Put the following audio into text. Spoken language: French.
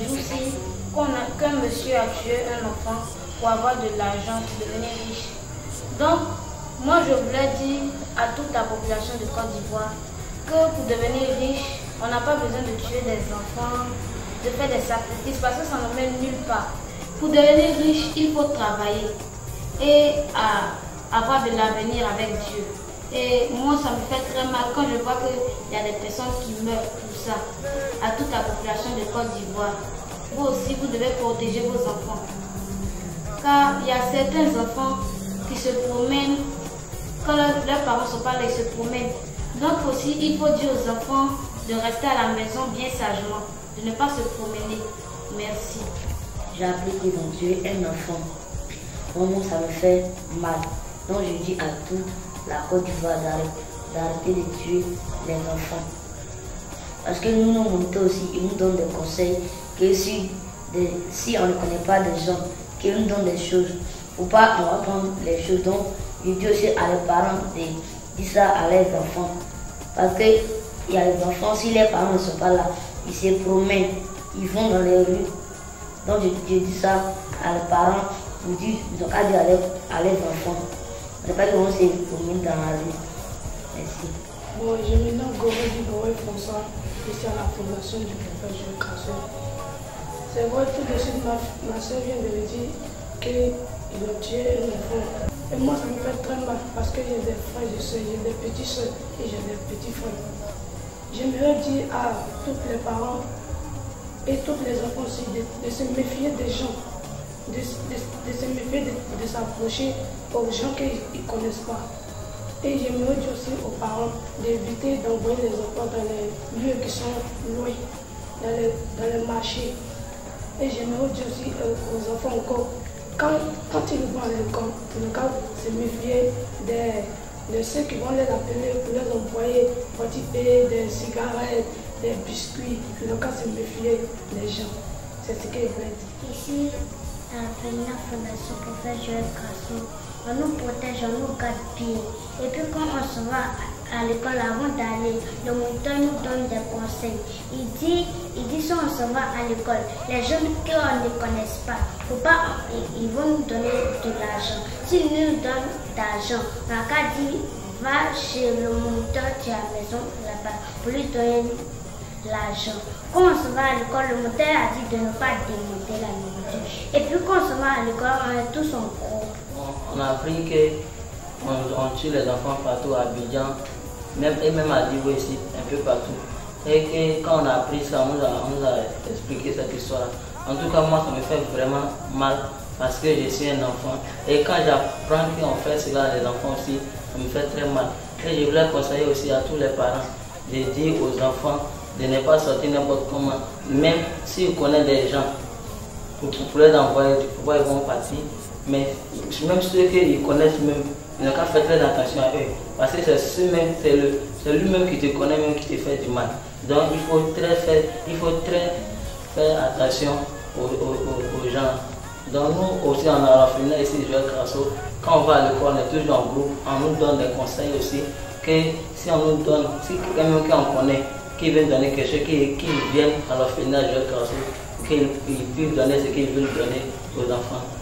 jours ci qu'un monsieur a tué un enfant pour avoir de l'argent, pour devenir riche. Donc, moi je voulais dire à toute la population de Côte d'Ivoire que pour devenir riche, on n'a pas besoin de tuer des enfants, de faire des sacrifices parce que ça ne mène nulle part. Pour devenir riche, il faut travailler et avoir de l'avenir avec Dieu. Et moi, ça me fait très mal quand je vois qu'il y a des personnes qui meurent pour ça. À toute la population de Côte d'Ivoire, vous aussi, vous devez protéger vos enfants. Car il y a certains enfants qui se promènent, quand leurs parents ne sont pas là, ils se promènent. Donc aussi, il faut dire aux enfants de rester à la maison bien sagement, de ne pas se promener. Merci. J'ai appris qu'ils ont tué un enfant. Vraiment, ça me fait mal. Donc je dis à toute la Côte d'Ivoire d'arrêter de tuer les enfants. Parce que nous, nos moniteurs aussi, ils nous donnent des conseils que si on ne connaît pas des gens, qu'ils nous donnent des choses, il ne faut pas apprendre les choses. Donc, je dis aussi à les parents de dire ça à leurs enfants. Parce qu'il y a les enfants, si les parents ne sont pas là, ils se promènent, ils vont dans les rues. Donc, je dis ça à les parents, ils ont qu'à dire à leurs enfants. On ne pas qu'ils vont se promener dans la rue. Merci. Bon, je me nomme Goré François, je suis à la fondation du prophète Joël Crasso. C'est vrai, tout de suite, ma soeur vient de me dire qu'ils ont tué un enfant. Et moi, ça me fait très mal parce que j'ai des frères et soeurs, j'ai des petits soeurs et j'ai des petits frères. J'aimerais dire à tous les parents et tous les enfants aussi de se méfier des gens, de se méfier de s'approcher aux gens qu'ils ne connaissent pas. Et j'aimerais dire aussi aux parents d'éviter d'envoyer les enfants dans les lieux qui sont loin, dans les marchés. Et j'aimerais dire aussi aux enfants encore, quand ils vont à l'école, ils doivent se méfier de ceux qui vont les appeler pour les envoyer participer des cigarettes, des biscuits. Ils doivent se méfier des gens. C'est ce qu'ils veulent dire. Ici, à la Fondation Prophète Joël Crasso, on nous protège, on nous garde bien. Et puis quand on se va à l'école avant d'aller, le moniteur nous donne des conseils. Il dit si on se va à l'école, les jeunes qu'on ne connaisse pas, ils vont nous donner de l'argent. S'ils nous donnent d'argent, on n'a qu'à dire va chez le moniteur de la maison là-bas pour lui donner l'argent. Quand on se va à l'école, le moniteur a dit de ne pas démonter la nourriture. Et puis quand on se va à l'école, on est tous en groupe. On a appris qu'on tue les enfants partout à Abidjan, même à Divo ici, un peu partout. Et que quand on a appris ça, on nous a expliqué cette histoire. En tout cas, moi, ça me fait vraiment mal parce que je suis un enfant. Et quand j'apprends qu'on fait cela à les enfants aussi, ça me fait très mal. Et je voulais conseiller aussi à tous les parents de dire aux enfants de ne pas sortir n'importe comment, même s'ils connaissent des gens, pour les envoyer, pourquoi ils vont partir. Mais même ceux qu'ils connaissent même, ils n'ont qu'à faire très attention à eux. Parce que c'est lui-même qui te connaît, même qui te fait du mal. Donc il faut très faire attention aux gens. Donc nous aussi on a raffiné ici Joël Crasso. Quand on va à l'école, on est toujours en groupe, on nous donne des conseils aussi. Que si on nous donne, si quelqu'un qu'on connaît, qui vient donner quelque chose, qui vient à l'orphelinat Joël Crasso, qu'il puisse donner ce qu'il veut donner aux enfants.